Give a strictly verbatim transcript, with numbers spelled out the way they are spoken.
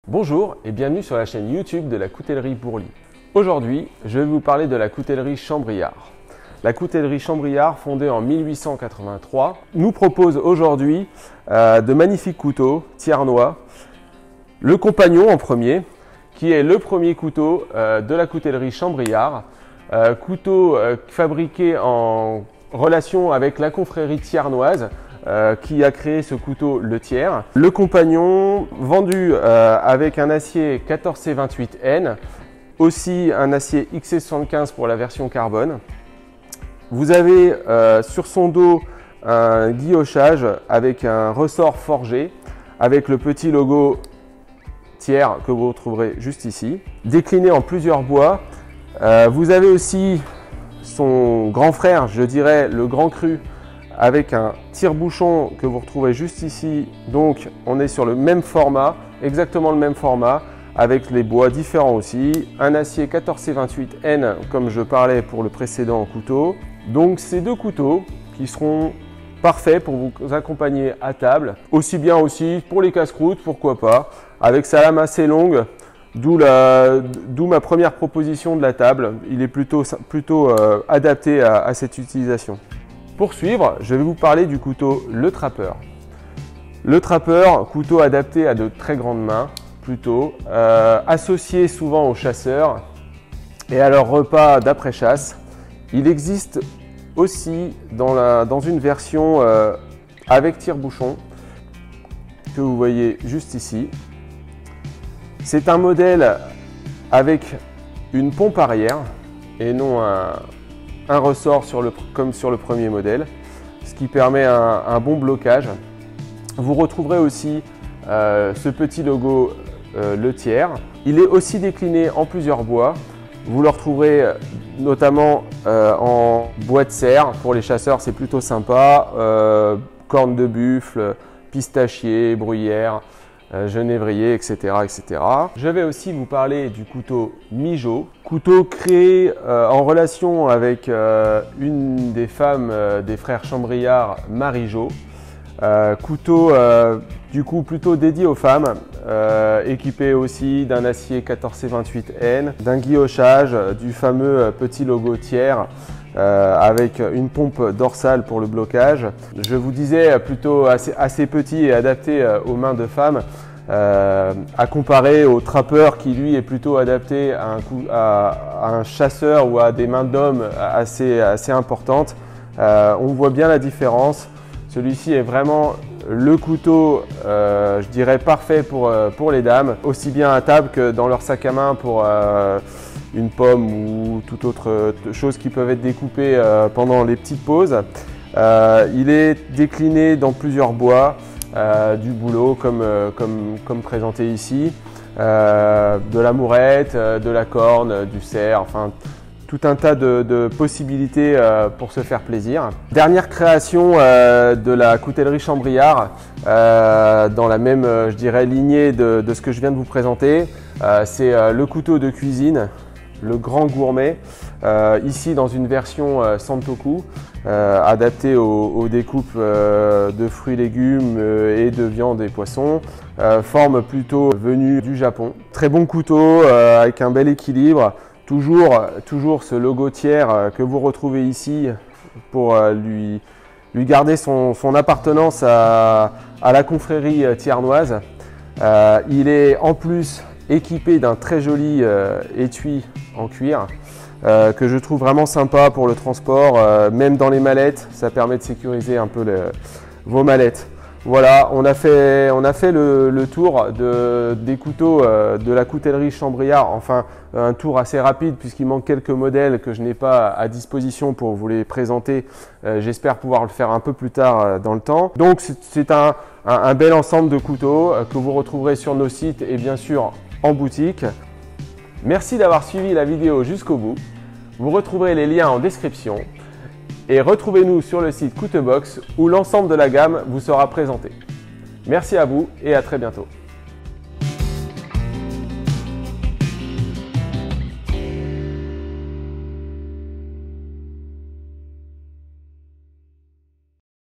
Bonjour et bienvenue sur la chaîne YouTube de la coutellerie Bourly. Aujourd'hui, je vais vous parler de la coutellerie Chambriard. La coutellerie Chambriard, fondée en mille huit cent quatre-vingt-trois, nous propose aujourd'hui euh, de magnifiques couteaux thiernois. Le Compagnon en premier, qui est le premier couteau euh, de la coutellerie Chambriard. Euh, couteau euh, fabriqué en relation avec la confrérie thiernoise, Euh, qui a créé ce couteau le Thiers. Le Compagnon, vendu euh, avec un acier quatorze C vingt-huit N, aussi un acier X C soixante-quinze pour la version carbone. Vous avez euh, sur son dos un guillochage avec un ressort forgé, avec le petit logo Thiers que vous retrouverez juste ici. Décliné en plusieurs bois, euh, vous avez aussi son grand frère, je dirais le Grand Cru, avec un tire-bouchon que vous retrouvez juste ici. Donc on est sur le même format, exactement le même format, avec les bois différents aussi. Un acier quatorze C vingt-huit N comme je parlais pour le précédent couteau. Donc ces deux couteaux qui seront parfaits pour vous accompagner à table, aussi bien aussi pour les casse-croûtes, pourquoi pas, avec sa lame assez longue, d'où ma première proposition de la table. Il est plutôt, plutôt euh, adapté à, à cette utilisation. Pour suivre, je vais vous parler du couteau Le Trappeur. Le Trappeur, couteau adapté à de très grandes mains, plutôt, euh, associé souvent aux chasseurs et à leur repas d'après-chasse. Il existe aussi dans, la, dans une version euh, avec tire-bouchon, que vous voyez juste ici. C'est un modèle avec une pompe arrière et non un un ressort sur le, comme sur le premier modèle, ce qui permet un, un bon blocage. Vous retrouverez aussi euh, ce petit logo euh, le Thiers. Il est aussi décliné en plusieurs bois. Vous le retrouverez notamment euh, en bois de serre. Pour les chasseurs, c'est plutôt sympa. Euh, corne de buffle, pistachier, bruyère, euh, genévrier, et cetera, et cetera. Je vais aussi vous parler du couteau Migeot. Couteau créé euh, en relation avec euh, une des femmes euh, des frères Chambriard, Marie Jo. Euh, couteau euh, du coup plutôt dédié aux femmes, euh, équipé aussi d'un acier quatorze C vingt-huit N, d'un guillochage, du fameux petit logo Thiers euh, avec une pompe dorsale pour le blocage. Je vous disais plutôt assez, assez petit et adapté euh, aux mains de femmes. Euh, à comparer au trappeur qui lui est plutôt adapté à un, coup, à, à un chasseur ou à des mains d'hommes assez, assez importantes. Euh, on voit bien la différence. Celui-ci est vraiment le couteau, euh, je dirais, parfait pour, pour les dames, aussi bien à table que dans leur sac à main pour euh, une pomme ou toute autre chose qui peuvent être découpées euh, pendant les petites pauses. Euh, il est décliné dans plusieurs bois. Euh, du bouleau comme, euh, comme, comme présenté ici, euh, de la mourette, euh, de la corne, euh, du cerf, enfin tout un tas de, de possibilités euh, pour se faire plaisir. Dernière création euh, de la coutellerie Chambriard, euh, dans la même euh, je dirais, lignée de, de ce que je viens de vous présenter, euh, c'est euh, le couteau de cuisine, le grand gourmet, euh, ici dans une version euh, Santoku, euh, adaptée aux, aux découpes euh, de fruits, légumes euh, et de viande et poissons, euh, forme plutôt venue du Japon. Très bon couteau euh, avec un bel équilibre, toujours, toujours ce logo Thiers euh, que vous retrouvez ici pour euh, lui, lui garder son, son appartenance à, à la confrérie thiernoise. Euh, il est en plus équipé d'un très joli euh, étui en cuir euh, que je trouve vraiment sympa pour le transport, euh, même dans les mallettes, ça permet de sécuriser un peu le, vos mallettes. Voilà, on a fait, on a fait le, le tour de, des couteaux euh, de la coutellerie Chambriard, enfin un tour assez rapide puisqu'il manque quelques modèles que je n'ai pas à disposition pour vous les présenter. Euh, J'espère pouvoir le faire un peu plus tard euh, dans le temps. Donc c'est un, un, un bel ensemble de couteaux euh, que vous retrouverez sur nos sites et bien sûr en boutique. Merci d'avoir suivi la vidéo jusqu'au bout. Vous retrouverez les liens en description et retrouvez-nous sur le site Coutebox où l'ensemble de la gamme vous sera présenté. Merci à vous et à très bientôt.